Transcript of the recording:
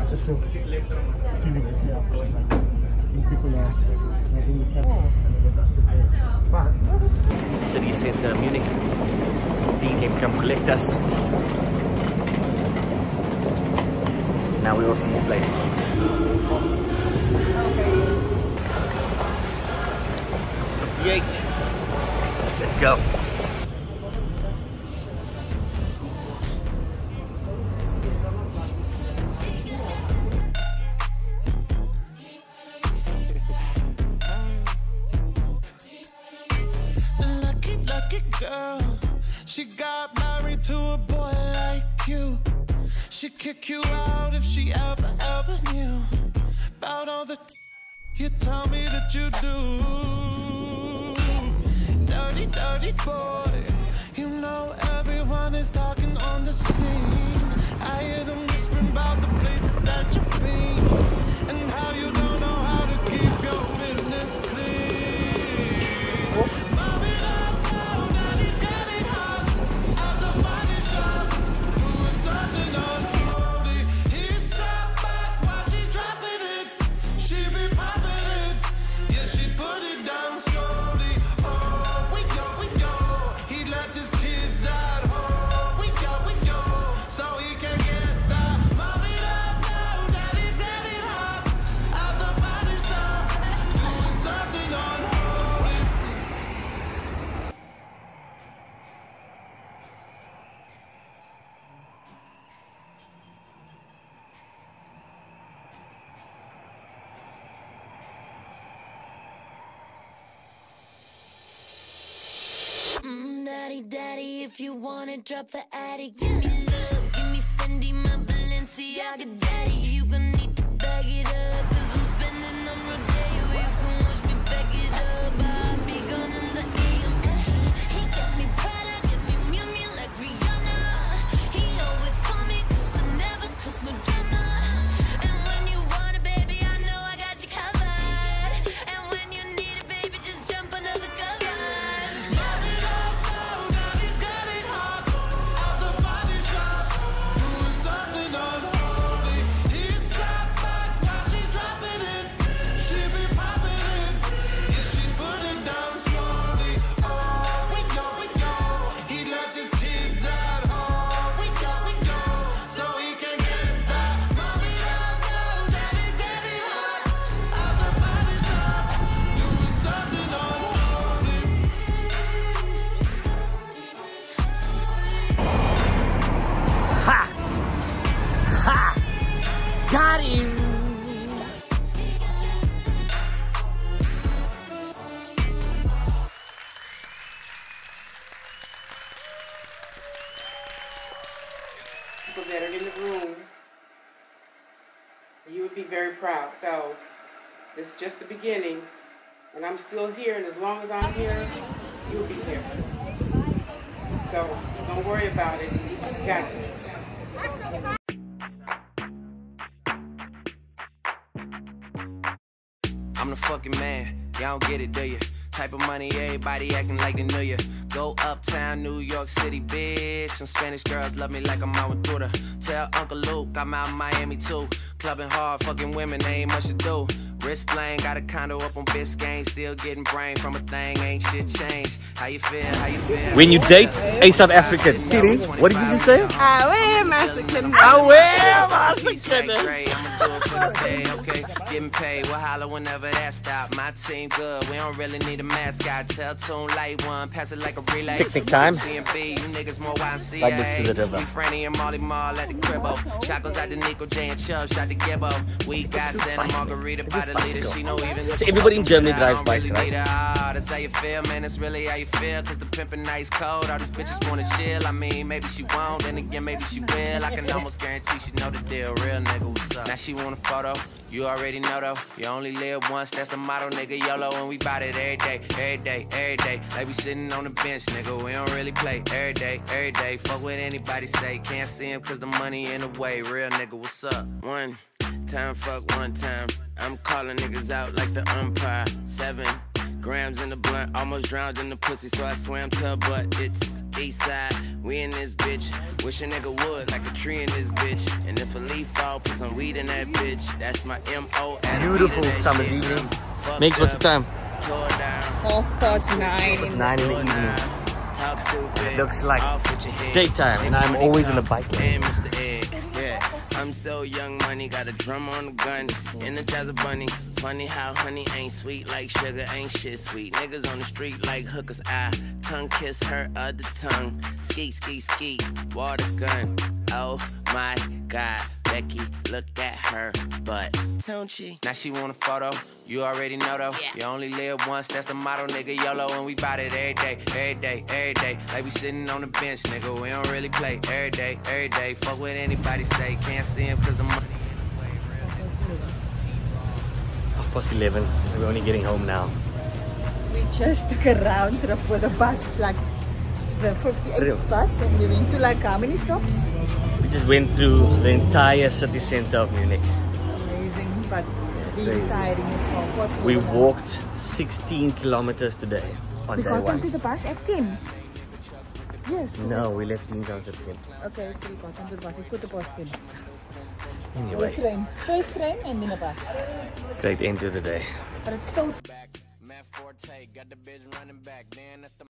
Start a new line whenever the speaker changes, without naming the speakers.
just for 2 minutes, yeah, of course. Like, I think people are making the camera and the us but
City Center, Munich. Dean came to come collect us. Now we're off to this place. 58. Let's go.
Lucky girl, she got married to a boy like you. She'd kick you out if she ever knew about all the you tell me that you do. Dirty, dirty boy, you know everyone is talking on the scene. I hear them whispering about the places that you've been and how you don't know how to keep your business clean.
Daddy, if you wanna drop the attic, give me love, give me Fendi, my Balenciaga daddy. You gonna need to bag it up, cause I'm spending on Rodeo. You can watch me back it up, I'll be gone in the AM. He got me Prada, got me Miu Miu like Rihanna. He always told me, cause I never cause no drama. And when you want it, baby, I know I got you covered. And when you need it, baby, just jump under the covers.
Got him!
People that are in the room, you would be very proud. So this is just the beginning, and I'm still here, and as long as I'm here, you'll be here. So don't worry about it. You got this.
I'm the fucking man, y'all don't get it, do you? Type of money, everybody acting like they knew ya. Go uptown, New York City, bitch. Some Spanish girls love me like I'm out with Duda. Tell Uncle Luke I'm out in Miami too. Clubbing hard, fucking women, they ain't much to do. Wrist playing, got a condo up on Biscayne. Still getting brain from a thing, ain't shit changed. How you feel, how you feel?
When you date a South African, what did you just say?
Away, Massacre.
Away, Massacre.
I'ma do it for the day, okay? Getting paid, we'll holler whenever that stop. My team good, we don't really need a mascot. Tell Tune Light One, pass it like a relay.
Picnic time.
CMB, you niggas more YMCA.
Right next to the river.
We Franny and Molly Mall at the cribbo. Shot goes out to Nico J and Chubb, shot to Gibbo. We got Santa Margarita by the leader. She know even
So everybody in Germany drives bikes, right?
That's how you feel, man. That's really how you feel. Cause the pimpin' nice cold. All these bitches wanna chill. I mean, maybe she won't, then again, maybe she will. I can almost guarantee she know the deal. Real nigga, what's up? Now she want a photo. You already know though. You only live once, that's the motto, nigga. YOLO, and we bout it every day, every day, every day. Like we sitting on the bench, nigga. We don't really play every day, every day. Fuck what anybody say. Can't see him cause the money in the way. Real nigga, what's up? One time, fuck one time. I'm calling niggas out like the umpire. 7 grams in the blunt, almost drowned in the pussy, so I swam to her butt. It's east side, we in this bitch. Wish a nigga would like a tree in this bitch. And if a leaf fall, put some weed in that bitch. That's my M.O.
Beautiful summer's evening. Mix, what's the time?
9:30.
It's 9 in the evening. It looks like daytime, and I'm always in the bike lane.
I'm so young money, got a drum on the gun, energize a bunny. Funny how honey ain't sweet like sugar, ain't shit sweet. Niggas on the street like hookers, I tongue kiss her other tongue. Skeet, skeet, skeet, water gun. Oh my God, Becky, look at her butt, don't she? Now she want a photo, you already know though. You only live once, that's the motto, nigga. YOLO, and we bout it every day, every day, every day. Like we sitting on the bench, nigga, we don't really play. Every day, every day, fuck what anybody say. Can't see him cause the money in the way.
11. We're only getting home now.
We just took a round trip with a bus, like the 58 bus, and we went to like how many stops?
We just went through the entire city center of Munich.
Amazing, but really tiring. It's all possible.
We walked 16 kilometers today on
We
day
got
one.
onto the bus at 10. Yes.
No, we left Dean's at 10.
Okay, so we got onto the bus. I put the bus in.
Anyway,
First train and then a bus.
great end to the day.
But it's still.
Matt Forte got the bitch running back. Then